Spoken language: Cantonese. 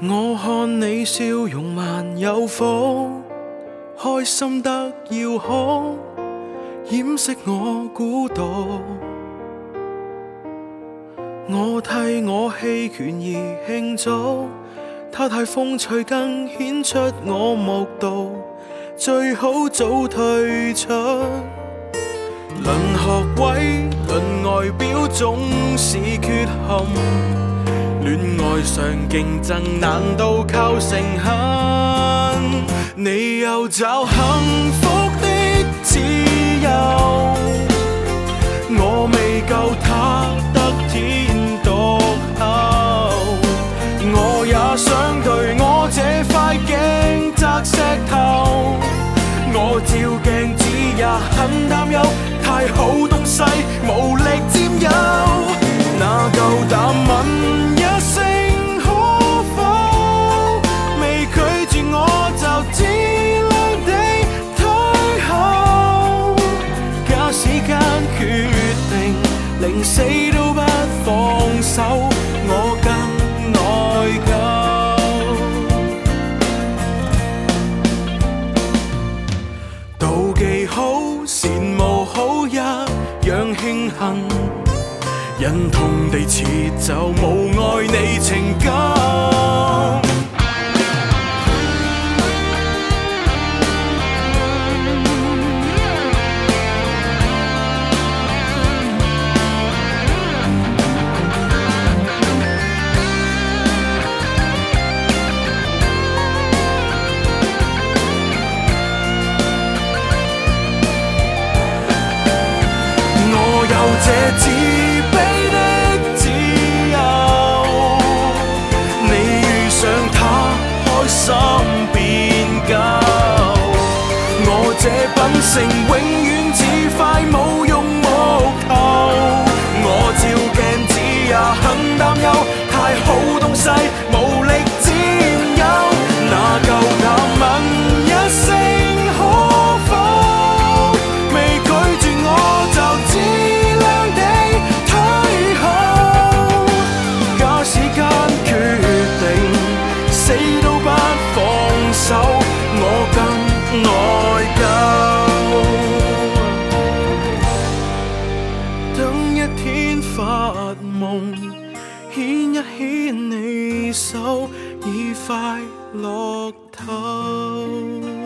我看你笑容萬有福，開心得要哭，掩飾我孤獨。我替我棄權而慶祝，他太風趣更顯出我目睹，最好早退出。論學位，論外表總是缺陷。戀愛上競爭難道靠誠懇？你又找幸福的自由，我未夠他得天獨厚。我也想對我這塊鏡砸石頭，我照鏡子也很擔憂，太好東西無力佔有，哪夠膽問一聲可否？未拒絕我就自量地退後，假使間決定寧死都不放手，我更內疚。妒忌好，羨慕好，一樣慶幸。忍痛地撤走，無愛你情感。我有這自卑的自由，你遇上他開心變夠，我這品性永遠似塊冇用木頭，我照鏡子也很擔憂，太好東西無力佔有，哪夠膽問一聲可否？未拒絕我就自量地退後，假使間決定死都不放手，我更內疚。等一天發夢，牽一牽你手，已快樂透。